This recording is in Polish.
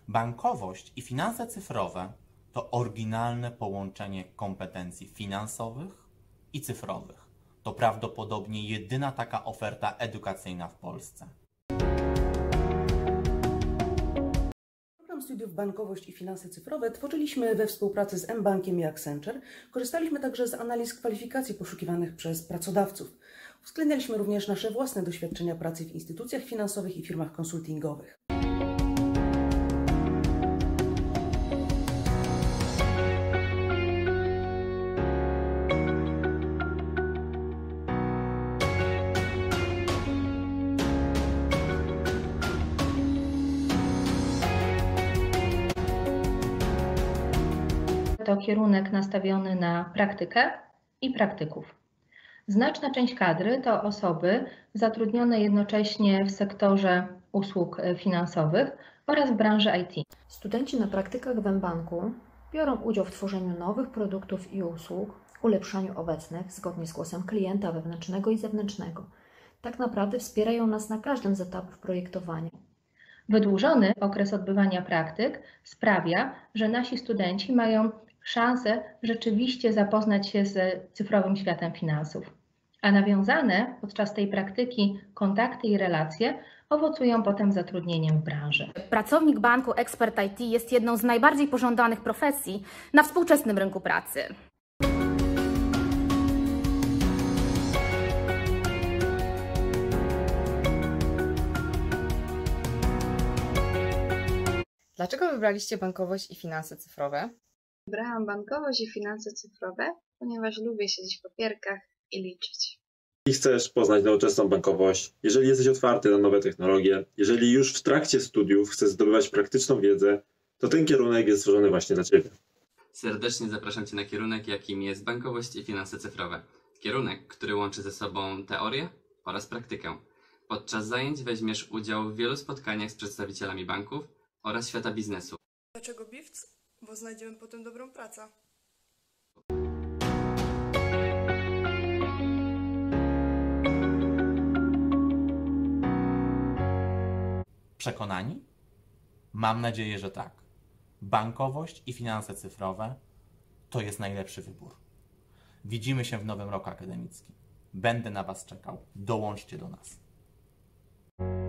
Bankowość i finanse cyfrowe to oryginalne połączenie kompetencji finansowych i cyfrowych. To prawdopodobnie jedyna taka oferta edukacyjna w Polsce. Program studiów Bankowość i finanse cyfrowe tworzyliśmy we współpracy z mBankiem i Accenture. Korzystaliśmy także z analiz kwalifikacji poszukiwanych przez pracodawców. Uwzględnialiśmy również nasze własne doświadczenia pracy w instytucjach finansowych i firmach konsultingowych. To kierunek nastawiony na praktykę i praktyków. Znaczna część kadry to osoby zatrudnione jednocześnie w sektorze usług finansowych oraz w branży IT. Studenci na praktykach w mBanku biorą udział w tworzeniu nowych produktów i usług, ulepszaniu obecnych zgodnie z głosem klienta wewnętrznego i zewnętrznego. Tak naprawdę wspierają nas na każdym z etapów projektowania. Wydłużony okres odbywania praktyk sprawia, że nasi studenci mają szansę rzeczywiście zapoznać się z cyfrowym światem finansów, a nawiązane podczas tej praktyki kontakty i relacje owocują potem zatrudnieniem w branży. Pracownik banku, ekspert IT jest jedną z najbardziej pożądanych profesji na współczesnym rynku pracy. Dlaczego wybraliście bankowość i finanse cyfrowe? Wybrałam bankowość i finanse cyfrowe, ponieważ lubię siedzieć w papierkach i liczyć. Jeśli chcesz poznać nowoczesną bankowość, jeżeli jesteś otwarty na nowe technologie, jeżeli już w trakcie studiów chcesz zdobywać praktyczną wiedzę, to ten kierunek jest stworzony właśnie dla Ciebie. Serdecznie zapraszam Cię na kierunek, jakim jest bankowość i finanse cyfrowe. Kierunek, który łączy ze sobą teorię oraz praktykę. Podczas zajęć weźmiesz udział w wielu spotkaniach z przedstawicielami banków oraz świata biznesu. Dlaczego BIFC? Bo znajdziemy potem dobrą pracę. Przekonani? Mam nadzieję, że tak. Bankowość i finanse cyfrowe to jest najlepszy wybór. Widzimy się w nowym roku akademickim. Będę na Was czekał. Dołączcie do nas.